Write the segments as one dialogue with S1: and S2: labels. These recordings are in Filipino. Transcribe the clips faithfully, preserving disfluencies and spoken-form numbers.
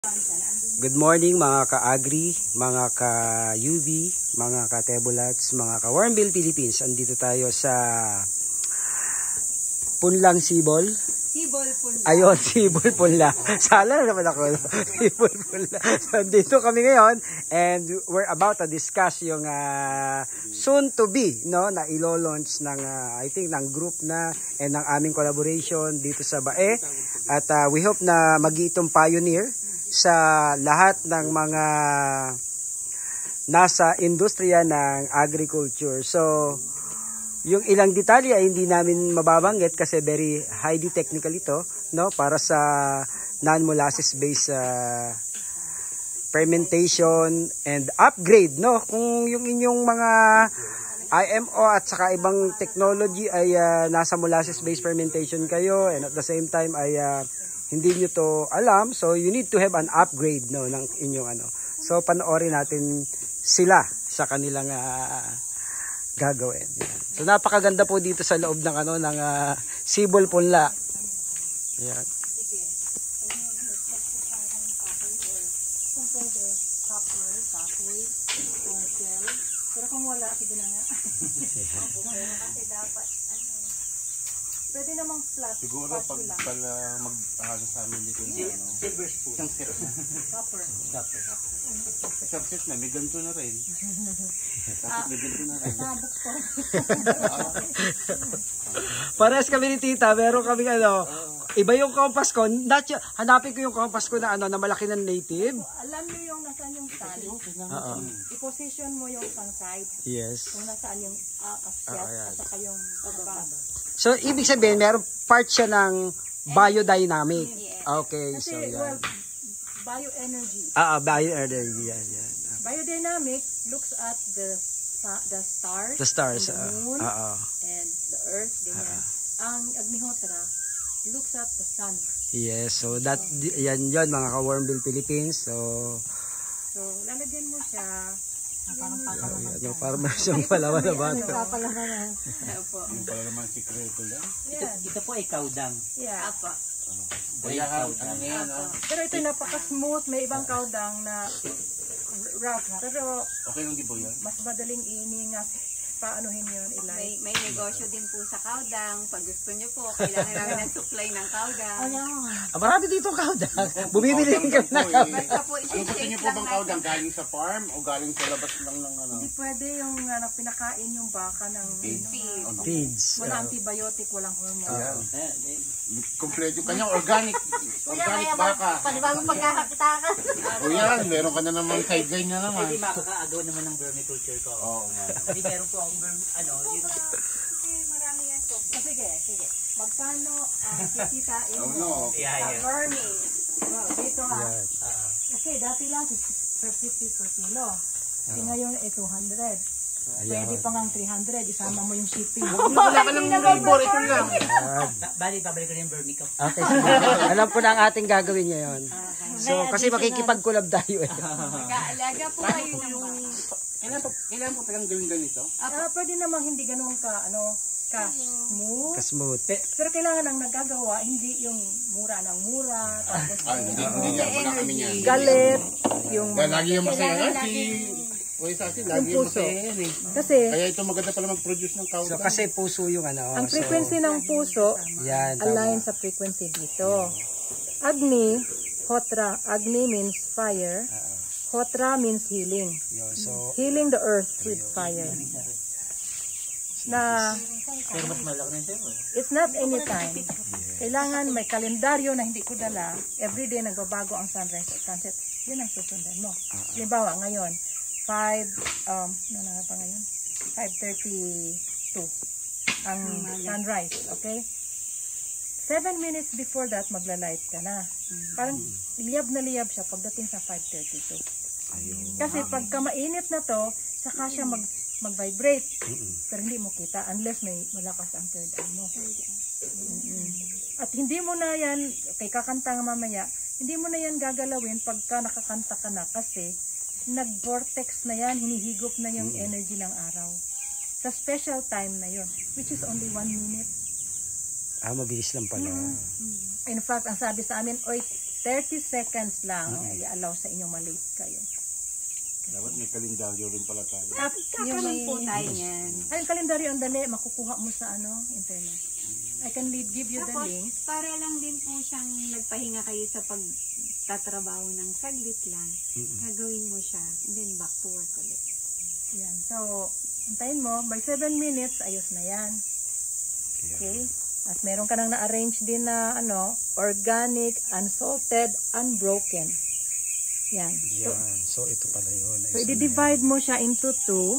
S1: Good morning mga ka-agri, mga ka-U V, mga ka-tebulats, mga ka-Warmbill Philippines. Andito tayo sa Punlang Sibol.
S2: Sibol Punla.
S1: Ayun, Sibol Punla. Sala naman ako. Sibol Punla. So, andito kami ngayon and we're about to discuss yung uh, soon to be, no, na ilo-launch ng uh, I think ng group na and ng aming collaboration dito sa B A E. At uh, we hope na mag-iitong pioneer sa lahat ng mga nasa industriya ng agriculture. So, yung ilang detalye ay hindi namin mababanggit kasi very highly technical ito, no, para sa non-molasses based uh, fermentation and upgrade, no. Kung yung inyong mga I M O at saka ibang technology ay uh, nasa molasses based fermentation kayo and at the same time ay uh, hindi nyo to alam, so you need to have an upgrade, no, ng inyong ano. So panoorin natin sila sa kanilang uh, gagawin. Yan. So napakaganda po dito sa loob ng ano ng uh, Sibol Punla. Yan.
S2: Kung pwede, copper, kahoy, or gel. Pero kung wala, sige na nga. Kasi dapat, ano, pwede namang flat.
S3: Siguro pag pala mag-ahalo sa amin dito yung ano. Silver spoon. Isang set na.
S2: Copper.
S3: Copper. Isang set na. May ganito na rin. Tapos may ganito na rin.
S2: Nabuk ko.
S1: Parehas kami ni Tita, meron kami ano, iba yung compass ko. Natu- hanapin ko yung compass ko na ano na malaki ng native.
S2: Alam niyo yung nasaan yung tali.
S1: Oo.
S2: I-position mo yung pang side.
S1: Yes.
S2: Kung nasaan yung uh, asyat
S1: Oo, yan.
S2: at saka yung baba.
S1: So ibig sabihin meron part siya ng biodynamic. Okay,
S2: Kasi,
S1: so
S2: well,
S1: yan.
S2: bioenergy.
S1: Ah, ah, bioenergy yan, yan.
S2: Biodynamic looks at the the stars,
S1: The stars.
S2: and the
S1: Ah,
S2: moon,
S1: ah, ah.
S2: and the earth, ganyan. Ang Agnihotra looks at the sun.
S1: Yes, so that yan yon mga ka-Warmbill Philippines. So
S2: So, lalagyan mo siya. Parang
S1: yan, yung parang siyang palawan na bata.
S2: papalaman na. Opo.
S3: Yung pala naman sikreto lang.
S2: Yeah.
S4: Ito po ay kaudang.
S2: Yeah. Apo.
S3: Kaya ano ngayon, ah,
S2: Pero ito napaka-smooth. May ibang kaudang na rough. Pero
S3: okay lang di ba yan?
S2: mas madaling iningat. Paanohin yun,
S5: May,
S2: ilay.
S5: may negosyo din po sa kaudang. Pag gusto nyo po, kailangan namin ng supply ng kaudang.
S1: Ah, marami dito kaudang. Bumibili rin kami na
S3: Kaudang
S1: kaudang.
S5: Basta po,
S3: Ano gusto
S5: isi-shake
S3: niyo po
S5: lang
S3: bang
S5: natin.
S3: kaudang? Galing sa farm o galing sa labas lang ng ano?
S2: Hindi pwede yung uh, pinakain yung baka ng
S3: Feed.
S2: ano,
S3: Ano?
S1: Feeds.
S2: wala antibiotic, walang hormone.
S3: Ayan.
S4: Eh, eh,
S3: Kompleto. Kanyang organic. Organic baka.
S2: Panibagong pagkakakitakan.
S3: O yan, meron ka na naman sideline na naman.
S4: Hindi makakaagaw naman ng vermiculture ko.
S3: Oo nga.
S4: Kasi meron po akong verm, ano, yun.
S2: Marami yan. So, sige, sige. Magkano ang kikitain
S3: Oh
S2: mo
S3: no.
S4: Yeah,
S2: sa
S4: yeah.
S2: farming? Well, dito ha.
S1: Yan.
S4: Ah,
S2: Kasi dati lang fifty per kilo. Kasi ngayon eh two hundred. Pwede pa ngang three hundred. Isama mo yung shipping.
S3: Wala ka ng labor, ito lang.
S1: Yan.
S4: ba- bali, babalik ko na yung vermi ko.
S1: Okay, sige. Alam ko na ang ating gagawin ngayon. So, kasi makikipag-collab tayo eh.
S5: Mag-aalaga po kayo ng baka.
S3: Kailan po, kailan po talang gawin ganito?
S2: Ah, pwede namang hindi ganun ka, ano, ka smooth.
S1: Kasmooth.
S2: Pero kailangan ang nagagawa, hindi yung mura ng mura. Tapos
S3: Ah, hindi, hindi nga wala kami niyan.
S2: galit. Yung
S3: Kaya lagi yung masaya. Ah, si Uy, Sasi, lagi yung masaya yan eh.
S2: Kasi,
S3: Kaya ito maganda pala mag-produce ng
S1: So,
S3: kaudang.
S1: kasi puso yung ano.
S2: ang
S1: so,
S2: frequency ng puso,
S1: yan,
S2: align
S1: tama.
S2: sa frequency dito. Agni, Hotra, Agni means fire. Hotra means healing.
S1: Yun, so,
S2: Healing the earth with fire. Na
S4: Pero mas malaki na siya. eh.
S2: it's not anytime. Kailangan may kalendaryo na hindi ko dala. Everyday nagbabago ang sunrise at sunset. Yun ang susundan mo. Halimbawa ngayon, five, um, ano na nga pa ngayon? five thirty-two ang sunrise, okay? Seven minutes before that, magla-light ka na. Parang liyab na liyab siya pagdating sa five thirty-two. Kasi pagka mainit na to, saka siya mag mag-vibrate. Pero hindi mo kita unless may malakas ang third eye mo. Mm-mm. At hindi mo na yan, kay kakanta nga mamaya, hindi mo na yan gagalawin pagka nakakanta ka na kasi nag-vortex na yan, hinihigop na yung energy ng araw. Sa special time na yon, which is only one minute.
S1: ah, mabilis lang pala.
S2: In fact, ang sabi sa amin, oy, thirty seconds lang i-allow sa inyong malate kayo.
S3: Dapat may kalendaryo rin pala tayo.
S2: Tap, yung
S5: Kakaroon
S2: may,
S5: po tayo niyan.
S2: ay, yung kalendaryo ang dali, makukuha mo sa ano, internet. I can lead, give you the
S5: Tapos,
S2: link.
S5: para lang din po siyang nagpahinga kayo sa pagtatrabaho ng saglit lang. Gagawin mo siya, and then back to work ulit.
S2: Yan. So, antayin mo, by seven minutes, ayos na yan. Okay? At meron ka nang na-arrange din na, ano, organic, unsalted, unbroken. Yan. So,
S1: Yan. So, ito pala yun.
S2: so i-divide mo siya into two.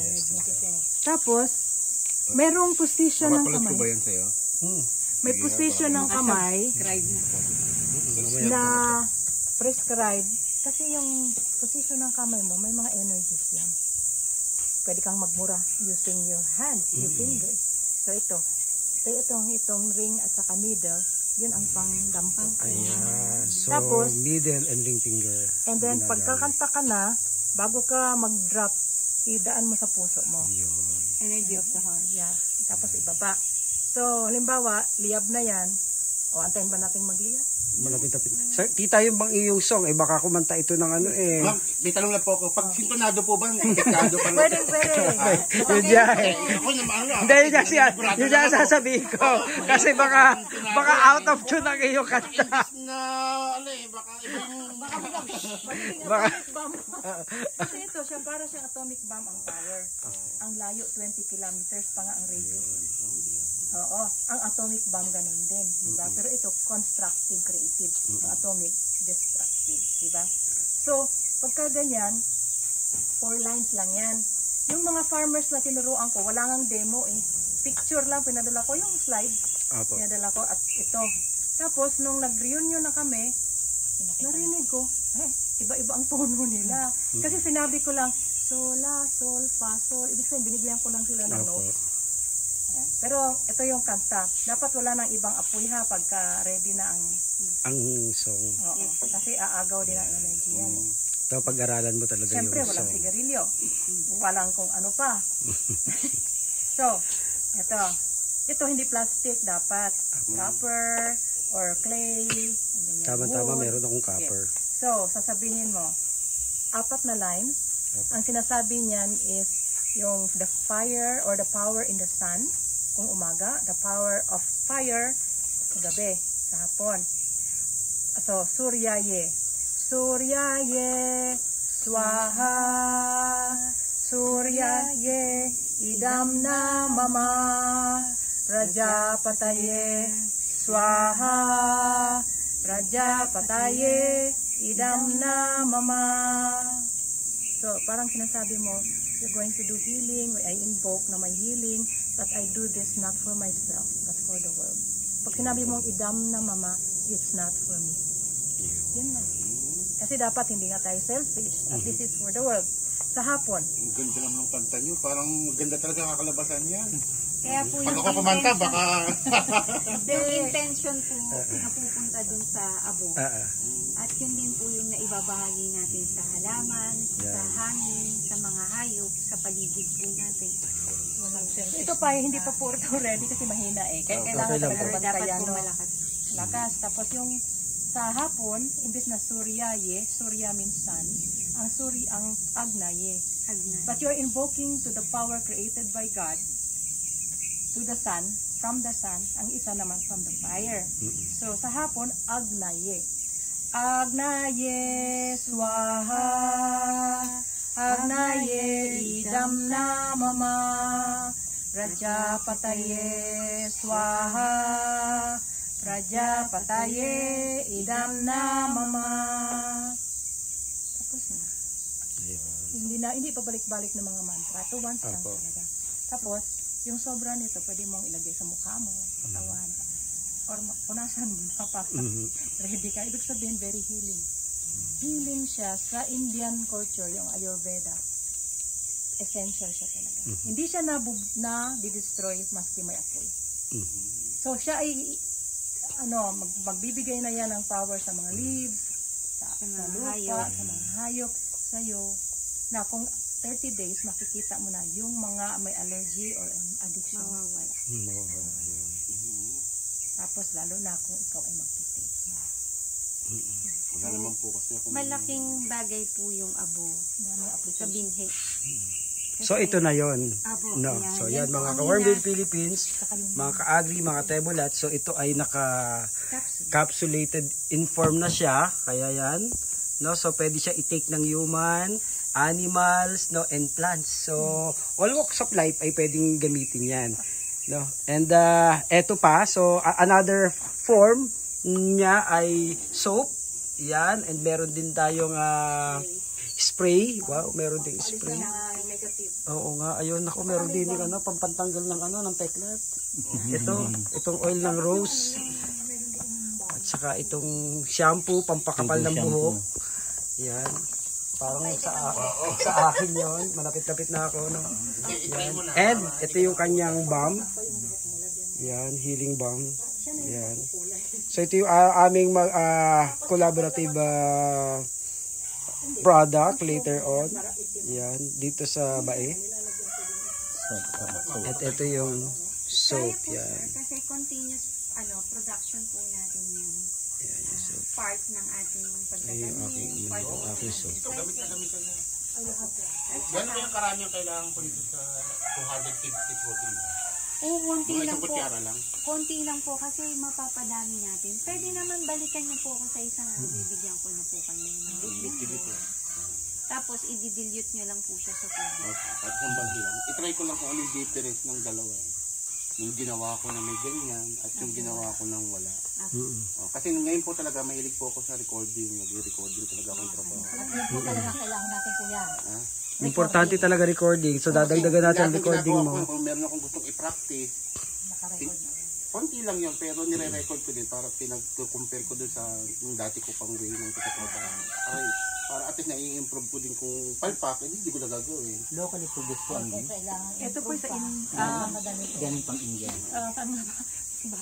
S2: Tapos, merong position ng
S3: Papapalit ko ba
S2: kamay.
S3: yan sa'yo?
S1: Hmm.
S2: May position ng kamay
S5: Subscribe na po.
S2: na prescribed. Kasi yung position ng kamay mo, may mga energies yan. Pwede kang magmura using your hands, your fingers. So ito, ito itong, itong ring at saka needle, yun ang pangdampang.
S1: Ayan. So,
S2: Tapos,
S1: middle and ring finger.
S2: And then,
S1: Ginagamit.
S2: pagkakanta ka na, bago ka mag-drop, idaan mo sa puso mo.
S1: Yun.
S5: Energy of the heart.
S2: Yeah. Tapos ibaba. So, halimbawa, liyab na yan. O, antayin ba natin magliyab?
S1: Malapit-lapit. So, tita, yung bang iyong song, eh baka kumanta ito ng ano eh.
S3: Ma'am, may tanong lang po ako. Pag sintonado po ba, delikado pa
S2: Pwede, pwede.
S1: Yun dyan eh.
S3: Ako naman, ano,
S1: Hindi, yun dyan siya. Yun dyan sasabihin ko. Kasi baka, baka out of tune ang iyong kanta.
S3: na, ano eh, baka ibang...
S1: Baka,
S2: Atomic bomb. Kasi ito, siya para siyang atomic bomb ang power. Ang layo, twenty kilometers pa nga ang radius. Oo, ang atomic bomb ganun din, diba? Pero ito, constructive, creative. Ang atomic, destructive, diba? So, pagka ganyan, four lines lang yan. Yung mga farmers na tinuruan ko, wala ngang demo eh. Picture lang, pinadala ko yung slide.
S1: Apo.
S2: Pinadala ko at ito. Tapos, nung nag-reunion na kami, narinig ko, eh, iba-iba ang tono nila. Kasi sinabi ko lang, sol, la, sol, fa, sol. Ibig sabihin, binigyan ko lang sila ng
S1: Apo.
S2: notes. Ayan. Pero ito yung kanta. Dapat wala nang ibang apoy ha pagka ready na ang...
S1: Ang song.
S2: Oo. Kasi aagaw din ang energy yan. eh.
S1: Ito, pag-aralan mo talaga
S2: Siyempre,
S1: yung
S2: walang
S1: song.
S2: sigarilyo. Walang kung ano pa. So, ito. Ito hindi plastic dapat. Copper or clay. ganyan,
S1: Tama-tama,
S2: wood.
S1: meron akong copper.
S2: Yes. So, sasabihin mo, apat na line. Ang sinasabi niyan is yung the fire or the power in the sun kung umaga, the power of fire sa gabi, sa hapon. So, Suryaye. Suryaye, Swaha. Suryaye, Idam na Mama. Prajapataye, Swaha. Prajapataye, Idam na Mama. So, parang sinasabi mo, you're going to do healing, I invoke na may healing, but I do this not for myself, but for the world. Pag sinabi mong idam na mama, it's not for me. Yun na. Kasi dapat hindi nga tayo selfish, at this is for the world. Sa hapon,
S3: Ang ganda naman ng kanta niyo. Parang maganda talaga kakalabasan yan.
S5: Kaya po
S3: Pag
S5: yung
S3: ako kumanta,
S5: intention-
S3: baka...
S5: yung intention po napupunta dun sa abo.
S1: Ah, ah.
S5: At yun din po yung naibabahagi natin sa halaman, sa
S1: Yeah.
S5: hangin, sa mga hayop, sa paligid po natin.
S2: ito pa, hindi pa po ito ready kasi mahina eh. Kaya
S1: Okay,
S2: kailangan
S1: okay lang
S2: talaga
S5: Pero dapat
S2: bantayan,
S5: po
S2: no?
S5: malakas.
S2: Lakas. Tapos yung sa hapon, imbis na suryaye, surya means sun, ang suri, ang agnaye.
S5: Agna.
S2: But you're invoking to the power created by God, to the sun, from the sun, ang isa naman from the fire. So, sa hapon, Agnaye. Agnaye Swaha, Agnaye Idam na Mama, Prajapataye Swaha, Prajapataye Idam na Mama. Tapos na. Hindi na, hindi pa balik-balik ng mga mantra. Ito once lang
S1: Apo.
S2: talaga. Tapos, yung sobra nito, pwede mong ilagay sa mukha mo, katawan, or ma- punasan mo na para
S1: Mhm.
S2: ready ka. Ibig sabihin, very healing. Healing siya sa Indian culture, yung Ayurveda. Essential siya talaga. Hindi siya na, na di-destroy maski may apoy.
S1: Mhm.
S2: So, siya ay, ano, mag, magbibigay na yan ng power sa mga leaves, sa,
S5: Sa
S2: sa
S5: mga
S2: lupa,
S5: hayop.
S2: sa mga hayop, sa'yo, na kung thirty days, makikita mo na yung mga may allergy or um, addiction.
S5: Mawawala.
S1: Mawawala yun.
S2: Tapos, lalo na kung ikaw ay magtitake.
S3: Wala naman po kasi ako.
S5: Malaking bagay po yung abo sa binhi.
S1: So ito na yon.
S5: Abo,
S1: No.
S5: yan.
S1: So
S5: Yan
S1: yan
S5: po
S1: mga
S5: ang
S1: ka-Wormville
S5: nila-
S1: Philippines, mga ka-agri, mga tebolat. So ito ay naka
S2: Capsule.
S1: capsulated in form na siya. Kaya yan. No, so pwede siya i-take ng human, animals, no, and plants. So all walks of life ay pwedeng gamitin 'yan. No. And uh, eto pa, so a- another form niya ay soap. Yan, and meron din tayong ah, spray. Wow, meron din spray. Oo nga, ayun ako, meron din yung ano, pampantanggal ng ano, ng peklat. Ito, itong oil ng rose. At saka itong shampoo, pampakapal ng buhok. Yan. Parang sa, sa akin yon, malapit-lapit na ako. No? Yan. And ito yung kanyang balm. Yan, healing balm. Yan. So ito yung uh, aming mag, uh, collaborative uh, product later on. Yan, dito sa Bae. At ito yung soap.
S5: Kaya po,
S1: Yan.
S5: sir, kasi continuous ano production po natin yan.
S1: Yan yung soap.
S5: Part ng ating
S1: Ay, yung aking,
S5: pagdadami.
S1: yun
S5: Part
S1: yung
S5: ng
S1: aking soap.
S3: Gano'n ba yung karami ang kailangan ko dito sa two hundred fifty protein?
S5: Oo, konti
S3: Mga
S5: lang
S3: isang
S5: po.
S3: kutsara lang.
S5: Konti lang po kasi mapapadami natin. Pwede naman balikan niyo po ako sa isang araw. Bibigyan ko na po kayo ng
S3: Dito.
S5: Tapos i-dilute niyo lang po siya sa tubig.
S3: At isang bagay lang. I-try ko lang kung ano yung difference ng dalawa eh. Yung ginawa ko na may ganyan at yung ginawa ko nang wala.
S1: Mm-mm.
S3: Oh, kasi ngayon po talaga mahilig po ako sa recording. Nag-recording talaga akong trabaho.
S2: At yun po talaga kailangan natin kuya.
S3: Ha?
S1: Importante talaga recording. So dadagdagan natin ang
S3: Lahat ng
S1: recording
S3: ginagawa
S1: mo.
S3: ko, kung meron akong gustong i-practice,
S2: Nakarecord na.
S3: konti lang yun, pero nire-record ko din para pinag-compare ko dun sa yung dati ko pang way ng katatrabaho. Ay, para at least nai-improve ko din kung palpak, eh, hindi ko na gagawin.
S4: Locally produced po ang
S2: Kung kailangan Ito po sa in,
S4: Ah,
S2: ah, madali po.
S4: galing pang India.
S2: Ah, saan nga ba? Ba?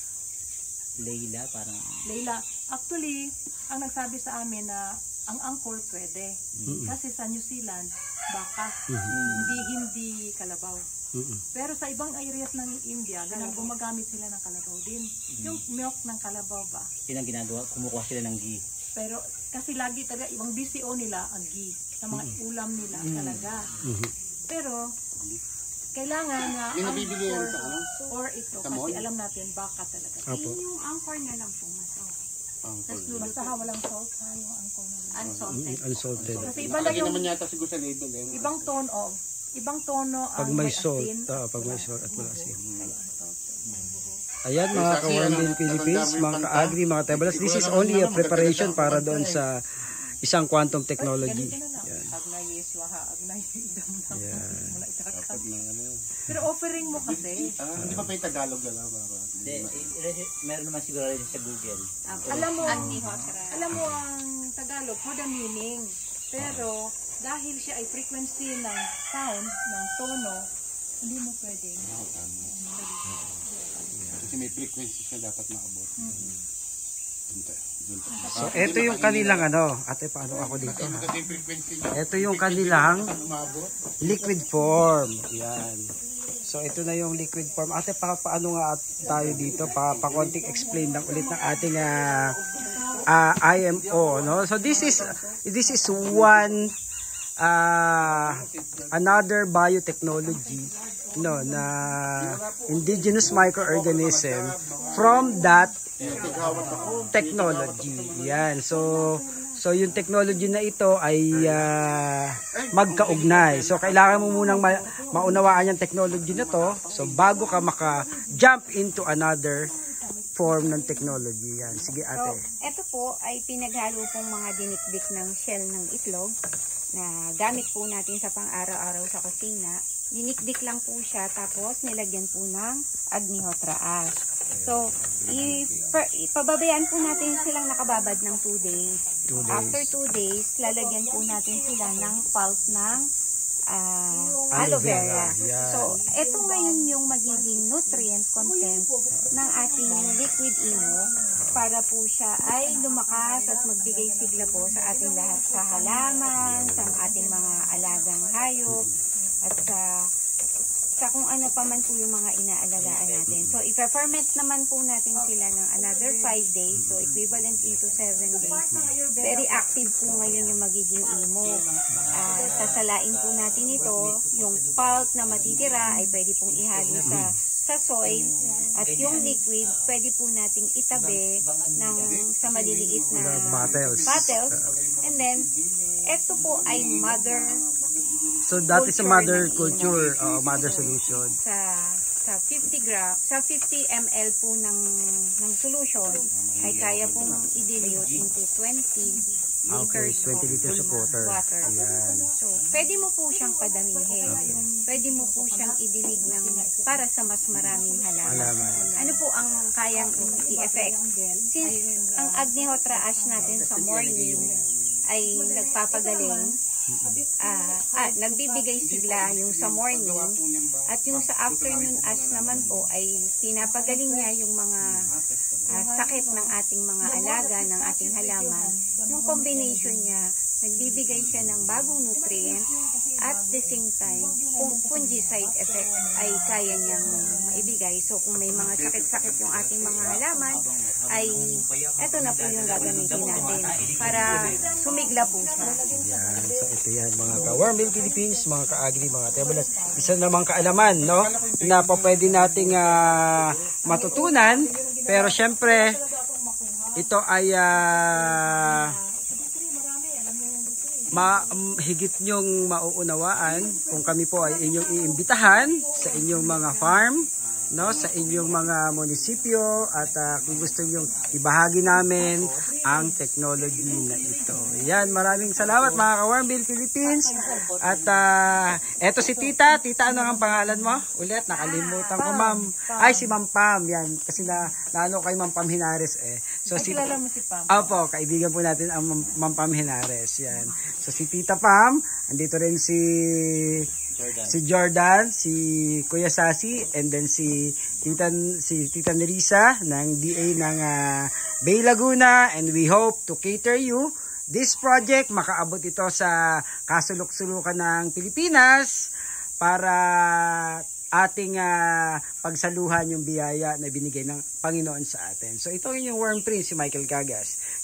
S4: Leila, parang
S2: Leila, actually, ang nagsabi sa amin na ang angkor pwede.
S1: Mm-mm.
S2: Kasi sa New Zealand, baka,
S1: Mhm.
S2: hindi hindi kalabaw.
S1: Mm-mm.
S2: Pero sa ibang areas ng India, ganang gumagamit sila ng kalabaw din. Yung milk ng kalabaw ba?
S4: yun ang ginagawa, kumukuha sila ng ghee.
S2: Pero kasi lagi talaga, ibang B C O nila ang ghee. Sa mga ulam nila talaga.
S1: Mhm.
S2: Pero, kailangan na
S3: May nabibili yan sa ano?
S2: or ito,
S3: Sa
S2: kasi
S3: mall?
S2: alam natin, baka talaga.
S1: Apo.
S5: Yun yung anchor na lang po mas okay.
S3: Ang
S2: Basta ha, walang salt ha, yung angkor na lang.
S5: Unsalted.
S1: Mm, unsalted.
S2: Kasi iba lang
S3: Nakalagay
S2: yung
S3: naman yata siguro sa label eh.
S2: ibang tono, oh, ibang tono
S1: Pag
S2: ang
S1: may salt,
S2: asin.
S1: ah, pag may salt at wala asin.
S2: Kaya unsalted.
S1: Ayan mga
S3: Kasi
S1: ka-Wormville
S3: ano,
S1: Philippines,
S3: tatanda mo yung
S1: mga
S3: kanta?
S1: ka-agri, mga tebalas. This is only a preparation para doon sa isang quantum technology.
S2: Ganito na lang.
S1: Yan.
S2: Agnay Yeswaha, Agnay Idam na.
S1: Yan.
S2: Mula itakat.
S3: Dapat na ano.
S2: Pero offering mo kasi,
S3: Ah, hindi pa pa yung Tagalog na lang. Para.
S4: Hindi, i- i- meron naman siguro rin sa Google.
S2: alam mo,
S5: Agnihotra.
S2: alam mo ang Tagalog for the meaning. Pero dahil siya ay frequency ng sound, ng tono, hindi mo pwedeng.
S3: Kasi may frequency siya dapat maabot. Dun tayo, dun tayo.
S1: So, ito yung kanilang ano. Ate, paano ako dito
S3: Kasi
S1: ha?
S3: kasi yung frequency niya.
S1: Ito yung kanilang
S3: Umabot.
S1: liquid form. Yan. So, ito na yung liquid form. Ate, pa, paano nga at- tayo dito? Pa, pa konting explain lang ulit ng ating ah, ah, I M O. No? So, this is, this is one uh, another biotechnology no na indigenous microorganism from that technology. Yan. So so yung technology na ito ay ah, magkaugnay. So kailangan mo munang ma- maunawaan yung technology na to. So bago ka maka-jump into another form ng technology. Yan. Sige
S5: So,
S1: ate.
S5: ito po ay pinaghalo pong mga dinikdik ng shell ng itlog na gamit po natin sa pang-araw-araw sa kusina. Dinikdik lang po siya tapos nilagyan po ng Agnihotra ash. So, ipa- ipababayaan po natin silang nakababad ng two days.
S1: Two days.
S5: After two days, lalagyan po natin sila ng pulp ng ah,
S1: Aloe
S5: aloe vera.
S1: vera, yan.
S5: So, ito ngayon yung magiging nutrient content ng ating liquid imo para po siya ay lumakas at magbigay sigla po sa ating lahat sa halaman, sa ating mga alagang hayop, at sa sa kung ano pa man po yung mga inaalagaan natin. So, i-ferment naman po natin sila ng another five days. So, equivalent into seven days. Very active po ngayon yung magiging imo. Uh, sasalain po natin ito. Yung pulp na matitira ay pwede pong ihalo sa sa soil. At yung liquid, pwede po nating itabi ng, sa maliliit na
S1: Bottles.
S5: bottles. And then, ito po ay mother
S1: So that is a
S5: culture
S1: mother
S5: ng
S1: culture,
S5: ino.
S1: uh, mother
S5: So,
S1: solution.
S5: Sa sa fifty gram, sa fifty milliliters po ng ng solution ay kaya pong i-dilute into twenty
S1: Okay,
S5: liters
S1: twenty liters of water.
S5: water.
S1: Ayan.
S5: So, pwede mo po siyang padamihin. Pwede mo po siyang idilig ng para sa mas maraming halaman.
S1: Halaman.
S5: Ano po ang kayang i-effect? Since ang Agnihotra ash natin sa morning ay nagpapagaling, ah, ah, nagbibigay sigla yung sa morning, at yung sa afternoon ash naman po ay pinapagaling niya yung mga ah, sakit ng ating mga alaga, ng ating halaman. Yung combination niya, nagbibigay siya ng bagong nutrients at the same time, kung fungicide effect ay kaya niyang maibigay. So, kung may mga sakit-sakit yung ating mga halaman, ay eto na po yung gagamitin natin para sumigla po siya.
S1: Yan. So ito yan mga ka-Warmbill Philippines, mga ka-agri, mga tebalas. Isa namang kaalaman, no? Na pa pwede nating uh, matutunan. Pero syempre, ito ay uh, ma um, higit nyong mauunawaan kung kami po ay inyong iimbitahan sa inyong mga farm, no, sa inyong mga munisipyo, at uh, kung gusto nyong ibahagi namin ang technology na ito. Yan, maraming salamat mga ka-Warmbill Philippines. At uh, eto si Tita. Tita, ano ang pangalan mo? Ulit, nakalimutan ko, ma'am. Ay, si Ma'am Pam. Yan, kasi na, naano kay Ma'am Pam Hinares eh. So,
S2: Ay,
S1: si,
S2: kilala mo si Pam?
S1: Opo, kaibigan po natin ang Ma'am Ma'am Pam Hinares. Yan. So, si Tita Pam, andito rin si
S4: Jordan.
S1: si Jordan, si Kuya Sasi, and then si Tita, si Tita Nerissa ng D A ng uh, Bay Laguna, and we hope to cater you this project. Makaabot ito sa kasulok-sulukan ng Pilipinas para ating uh, pagsaluhan yung biyaya na binigay ng Panginoon sa atin. So ito yung Worm Prince, si Michael Cagas.